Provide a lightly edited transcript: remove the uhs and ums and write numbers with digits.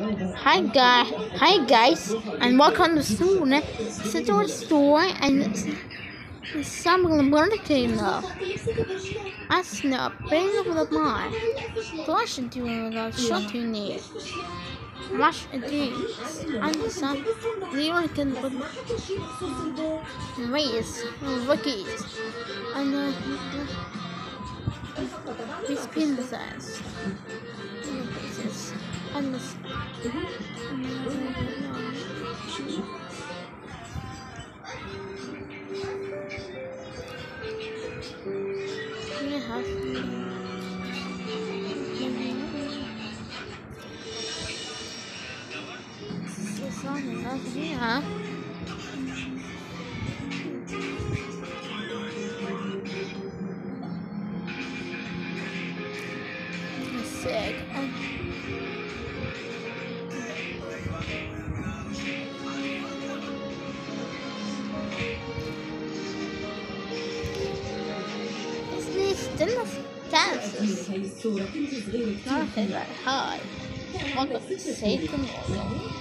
Hi guys, and welcome to Sune Store Store and some Lamborghini. I snap, bring over the mine. Flush into the shot you need. Rush a drinks and some lyrical race, rookies, and his princess. And this. Yeah. Sick. Still Kansas. Nothing that high. Welcome to Satan World.